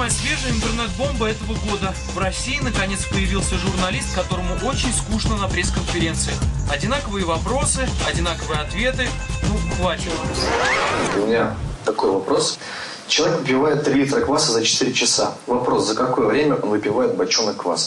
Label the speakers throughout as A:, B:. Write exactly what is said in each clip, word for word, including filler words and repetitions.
A: самая свежая интернет-бомба этого года. В России наконец появился журналист, которому очень скучно на пресс-конференциях. Одинаковые вопросы, одинаковые ответы. Ну, хватит.
B: У меня такой вопрос. Человек выпивает три литра кваса за четыре часа. Вопрос, за какое время он выпивает бочонок кваса?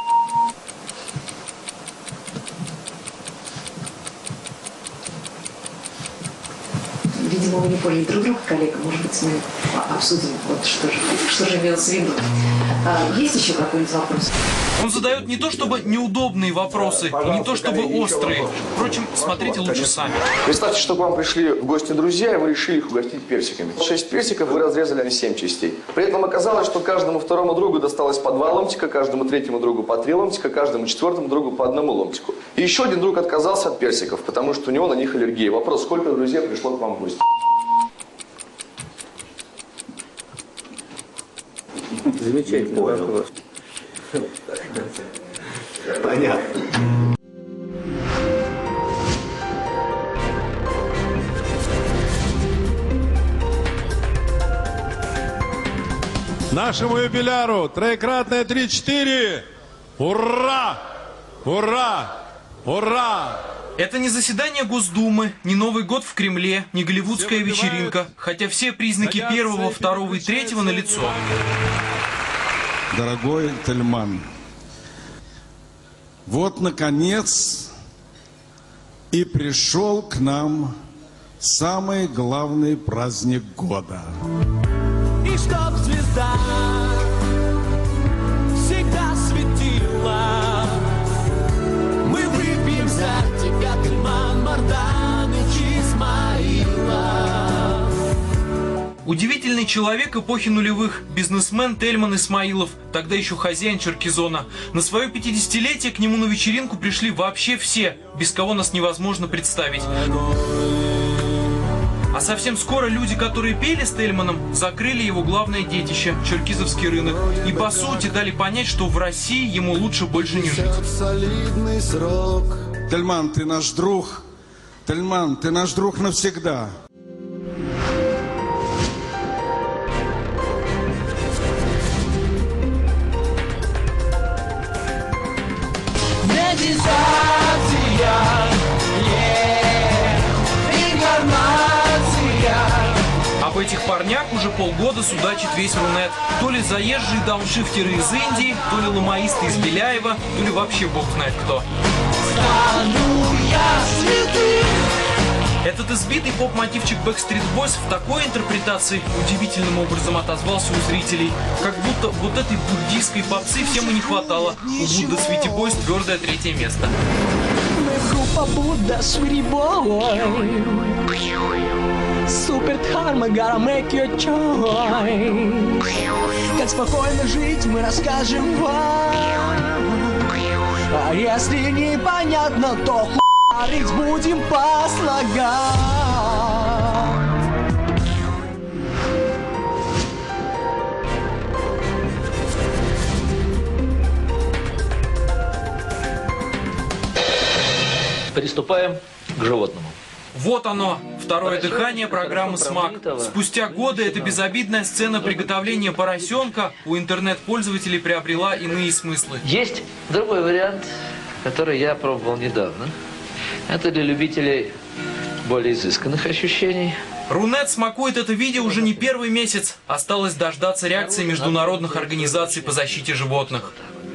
C: Видимо, вы не поняли друг друга, коллега. Может быть, мы обсудим, вот, что, же, что же имелось в виду. А, есть еще какой-нибудь вопрос?
A: Он задает не то чтобы неудобные вопросы, и не то чтобы острые. Впрочем, смотрите лучше сами.
D: Представьте, что к вам пришли в гости друзья, и вы решили их угостить персиками. Шесть персиков вы разрезали на семь частей. При этом оказалось, что каждому второму другу досталось по два ломтика, каждому третьему другу по три ломтика, каждому четвертому другу по одному ломтику. И еще один друг отказался от персиков, потому что у него на них аллергия. Вопрос, сколько друзей пришло к вам в гости?
E: Замечательный вопрос.
B: Понятно.
F: Нашему юбиляру троекратное три-четыре. Ура! Ура! Ура!
A: Это не заседание Госдумы, не Новый год в Кремле, не голливудская вечеринка, хотя все признаки первого, второго и третьего налицо.
F: Дорогой Тельман, вот, наконец, и пришел к нам самый главный праздник года.
G: И чтоб звезда всегда светила, мы выпьем за тебя, Тельман, Марданыч, Исмаилов.
A: Удивительный человек эпохи нулевых, бизнесмен Тельман Исмаилов, тогда еще хозяин Черкизона. На свое пятидесятилетие к нему на вечеринку пришли вообще все, без кого нас невозможно представить. А совсем скоро люди, которые пели с Тельманом, закрыли его главное детище – черкизовский рынок. И по сути дали понять, что в России ему лучше больше не жить.
F: Тельман, ты наш друг. Тельман, ты наш друг навсегда.
A: Об этих парнях уже полгода судачит весь Рунет. То ли заезжие дауншифтеры из Индии, то ли ломаисты из Беляева, то ли вообще бог знает кто. Этот избитый поп-мотивчик Backstreet Boys в такой интерпретации удивительным образом отозвался у зрителей. Как будто вот этой буддийской попсы всем и не хватало. У Будда Sweetie Boys твердое третье место.
G: Группа Будда Sweetie Boy. Супер Дхарма, gotta make your choice. Как спокойно жить, мы расскажем вам. А если непонятно, то хуярить будем по слогам.
E: Приступаем к животному.
A: Вот оно, второе дыхание программы «Смак». Спустя годы эта безобидная сцена приготовления поросенка у интернет-пользователей приобрела иные смыслы.
E: Есть другой вариант, который я пробовал недавно. Это для любителей более изысканных ощущений.
A: Рунет смакует это видео уже не первый месяц. Осталось дождаться реакции международных организаций по защите животных.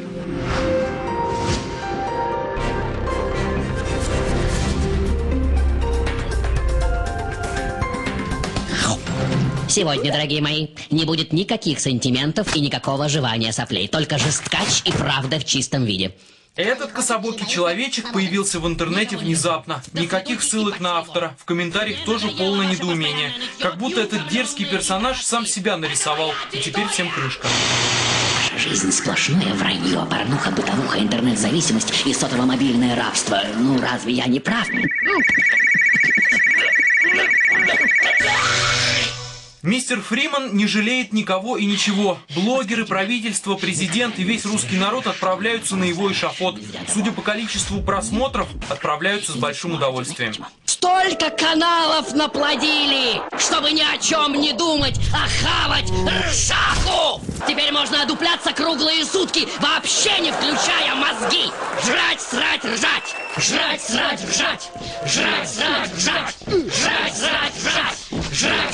H: Сегодня, дорогие мои, не будет никаких сантиментов и никакого жевания соплей. Только жесткач и правда в чистом виде.
A: Этот кособокий человечек появился в интернете внезапно. Никаких ссылок на автора. В комментариях тоже полное недоумение. Как будто этот дерзкий персонаж сам себя нарисовал. И теперь всем крышка.
H: Жизнь сплошное вранье, порнуха, бытовуха, интернет-зависимость и сотово-мобильное рабство. Ну, разве я не прав?
A: Мистер Фриман не жалеет никого и ничего. Блогеры, правительство, президент и весь русский народ отправляются на его эшафот. Судя по количеству просмотров, отправляются с большим удовольствием.
H: Столько каналов наплодили, чтобы ни о чем не думать, а хавать ржаку! Теперь можно одупляться круглые сутки, вообще не включая мозги. Жрать, срать, ржать. Жрать, срать, ржать. Жрать, срать, ржать. Жрать, срать, ржать. Жрать,